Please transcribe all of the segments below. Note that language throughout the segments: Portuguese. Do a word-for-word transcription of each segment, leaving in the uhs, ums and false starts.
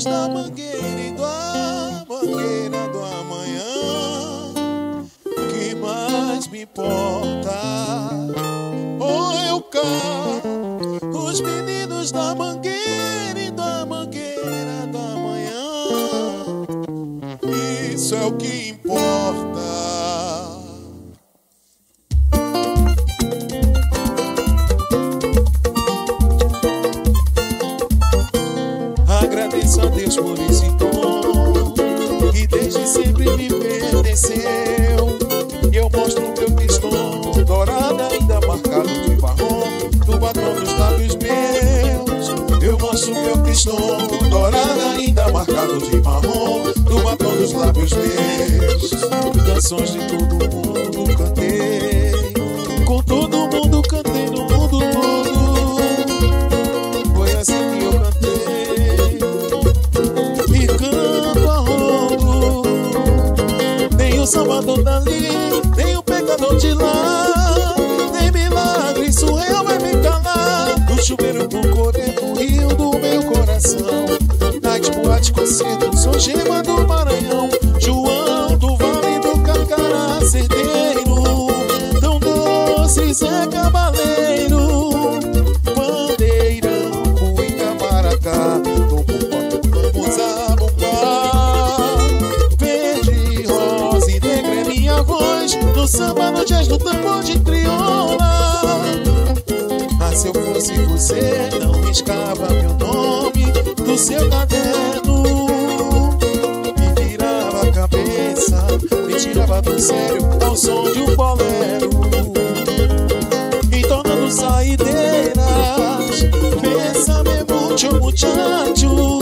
meninos da mangueira e da mangueira do amanhã, que mais me importa? Ou eu canto os meninos da mangueira e da mangueira do amanhã, isso é o que importa. Agradeço a Deus por esse dom que desde sempre me pertenceu. E eu mostro o meu pistão dourado, ainda marcado de marrom, do batom dos lábios meus. Eu mostro o meu pistão dourado, ainda marcado de marrom, do batom dos lábios meus. Canções de todo mundo cantei, com todo mundo cantei no mundo todo. Foi assim que eu cantei e canto a ronco. Nem o salvador dali, nem o pecador de lá, nem milagre surreal vai me calar. Do chuveiro pro correr do rio do meu coração, night, boate, concerto, sou gema do Maranhão, João do Vale do Carcará, certeiro, tão doce Zé Cabaleiro, bandeirão, Cuica, Maracá, vamos a bombar. Verde, rosa e negra é minha voz, no samba, no jazz, no tambor de crioula. Ah, se eu fosse você, não riscava meu nome do seu caderno, me virava a cabeça, me tirava do sério ao som de um bolero, entornando saideiras. Bésame mucho, muchacho,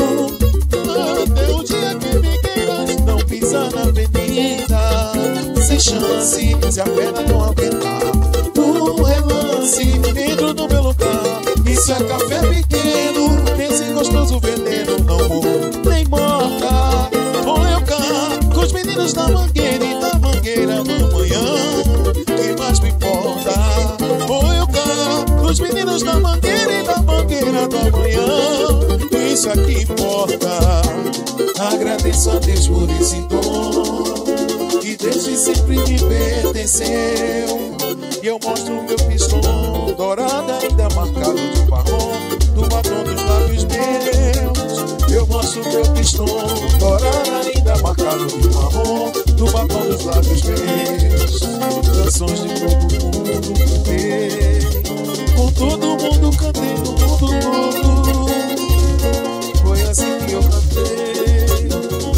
até o dia que me queiras. Não pisa na avenida, sem chance, se a perna não aguentar. Um relance, entro no meu lugar. Isso é café pequeno, esse gostoso veneno. Não morro nem morta, ou eu cá com os meninos da mangueira e da mangueira do amanhã, que mais me importa? Ou eu cá com os meninos da mangueira e da mangueira do amanhã, isso é que importa. Agradeço a Deus por esse dom que desde sempre me pertenceu. E eu mostro o meu pistão dourado, ainda marcado de marrom, do batom dos lábios meus. Eu mostro o meu pistão dourado, ainda marcado de marrom, do batom dos lábios meus. Canções de todo mundo cantei, com todo mundo cantei no mundo todo. Foi assim que eu cantei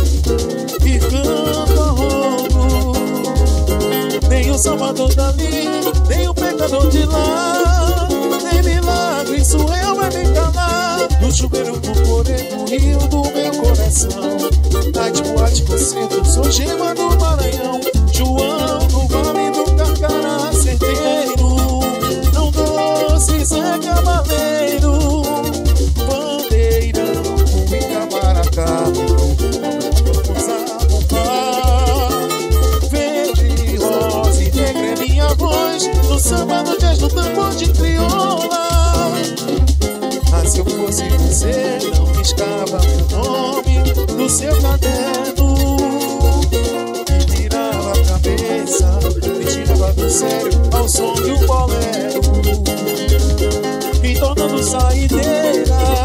e canto a ronco. Nem o salvador dali, nem o pecador de lá, nem milagre surreal vai me calar. Do chuveiro pro correr do rio do meu coração, night, boate, concerto, sou gema do Maranhão, João do Vale do Carcará, certeiro, tão doce Zé Cabaleiro, bandeirão, Cuica, Maracá, vamos a bombar. Verde, rosa e negra é minha voz, no samba, no jazz, no tambor de crioula. Ah, se eu fosse você, não riscava meu nome do seu caderno, me virava a cabeça, me tirava do sério ao som de um bolero, entornando saideiras.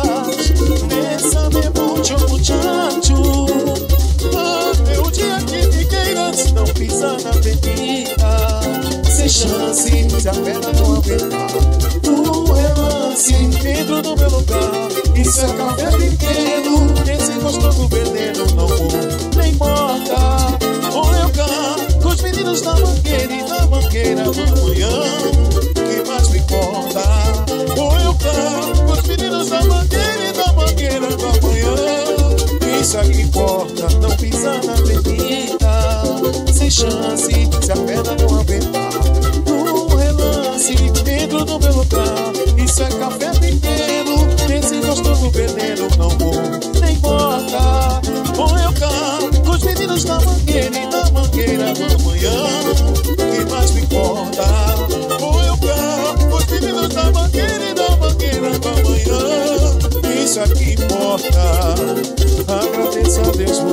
Bésame mucho, muchacho, até o dia que me queiras. Não pisa na avenida, sem chance, se a perna não aguentar. Um relance, entro no meu lugar. Isso é café pequeno, esse gostoso veneno. Não vou nem morta, ou eu cá com os meninos da mangueira e da mangueira do amanhã, que mais me importa? Ou eu cá com os meninos da mangueira e da mangueira do amanhã, isso é que importa. Não pisa na avenida, sem chance, se a perna não aguentar. Um relance, entro no meu lugar. Isso é café pequeno, esse gostoso veneno. Não vou nem morta, ou eu cá com os meninos da mangueira e da mangueira do amanhã, que mais me importa? Ou eu cá com os meninos da mangueira e da mangueira do amanhã, isso é que importa.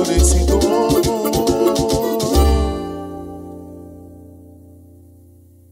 eu nem sinto